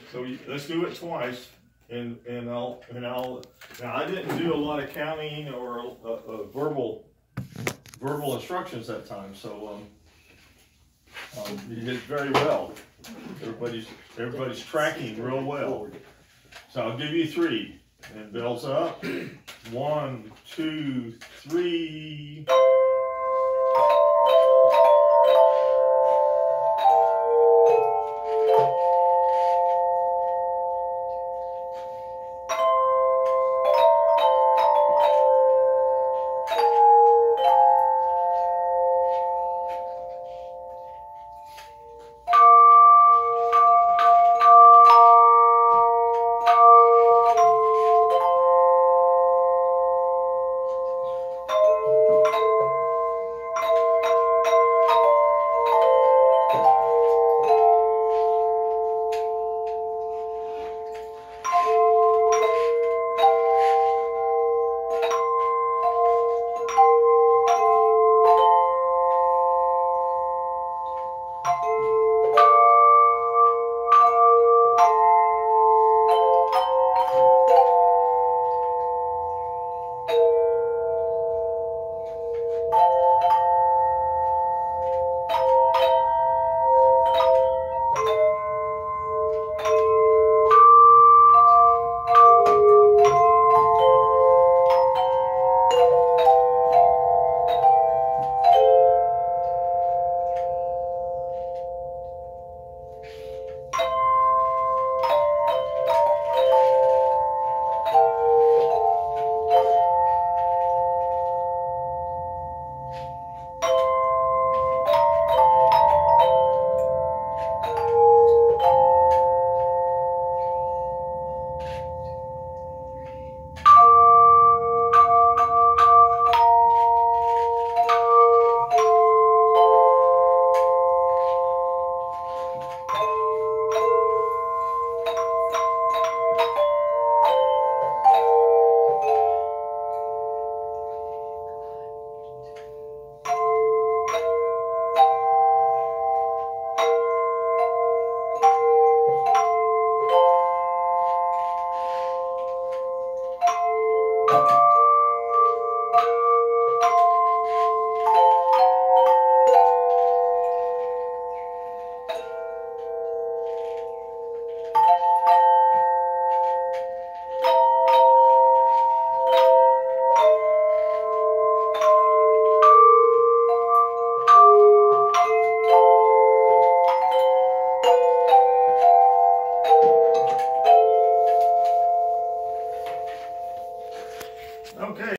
So let's do it twice, and I'll now I didn't do a lot of counting or verbal instructions that time, so you did very well. Everybody's tracking real well. So I'll give you 3, and bells up. 1, 2, 3. Okay.